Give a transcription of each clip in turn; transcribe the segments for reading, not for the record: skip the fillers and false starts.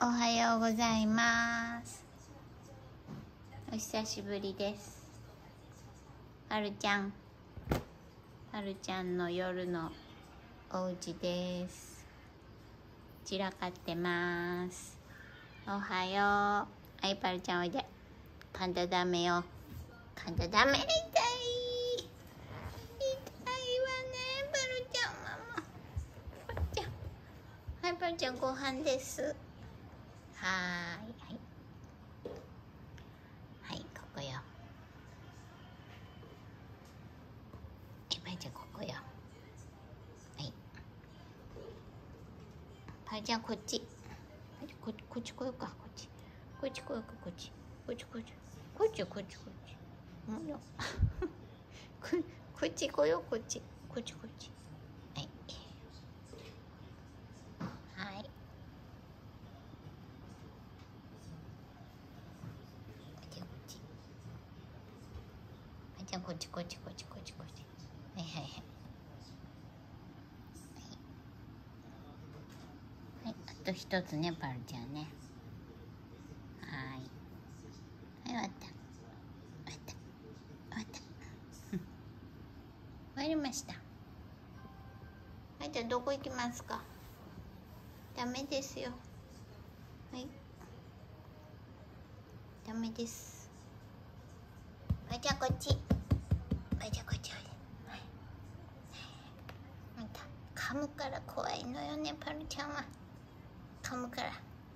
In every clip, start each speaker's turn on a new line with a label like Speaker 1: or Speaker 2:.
Speaker 1: おはようございます。お久しぶりです。はるちゃんの夜のお家です。散らかってます。おはよう。はい、パルちゃんおいで。神田ダメよ。神田ダメ。痛いわね、パルちゃん。ママパルちゃん。はい、パルちゃんご飯です。はい、ここよ。パイちゃんここよ。はい。パイちゃんこっち。こっち来ようか、こっち。こっち来ようか、こっち。こっち。もうよ。こっち来よう、こっち。はい。はい。じゃあこっち。はい。はい、あと一つね、パルちゃんね。はい。終わった。終わりました。はい、じゃあどこ行きますか？ダメですよ。はい。ダメです。はい、じゃあこっち。はい、じゃあこっちおいで。はい。また噛むから怖いのよね、パルちゃんは。噛むから。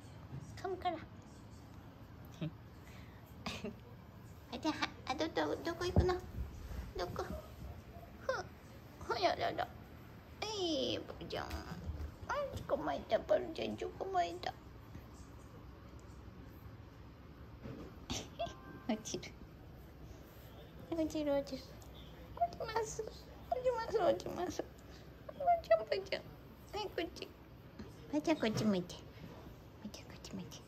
Speaker 1: はい、じゃあどこ行くの？どこ？やだ。パルちゃん。捕まえた、パルちゃん捕まえた。落ちる。落ちます。パルちゃん。はい、こっち。パルちゃんこっち向いて。